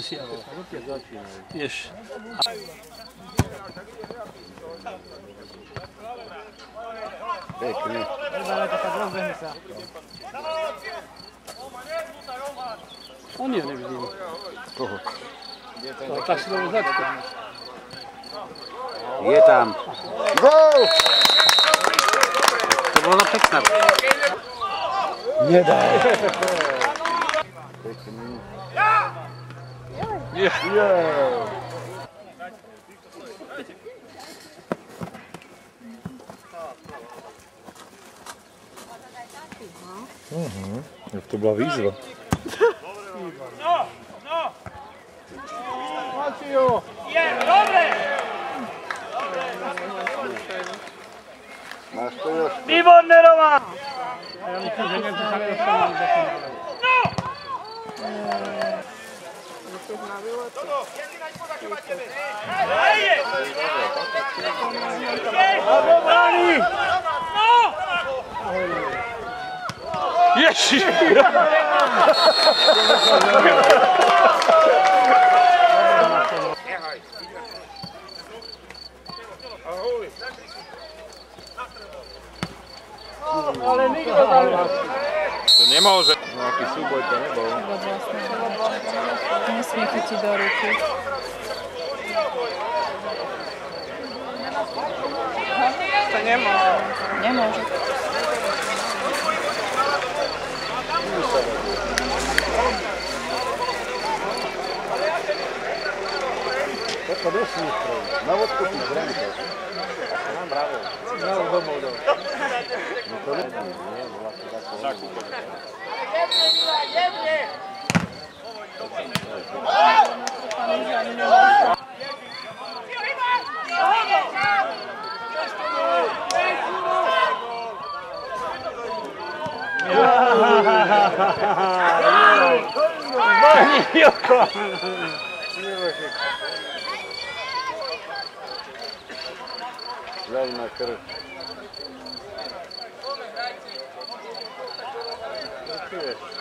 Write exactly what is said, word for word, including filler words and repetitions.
si vieš. Pekne. On je nevidím. Koho? To tak si dalo značku. Je tam. Gól! To bola pekná. Nedaj. Pekný. Je. Mhm, jak to była výzva. No, no! Je, dobre! Máš to još? Výborné, Roman! No! Hej! No! Ježiš! Ale nikto tam... To nemôže. Nejaký súboj to nebol. Nesmie chytiť do ruky. To nemôže. Nemôže. Toto nesmí stroj. Na vodku si zrejme. Mám bravo. Bravo domov dal. No to nesmí, nie? Bola to takové. Zakúpať. Jedne, Mila, jedne! Veľná krv. Čo ty vieš?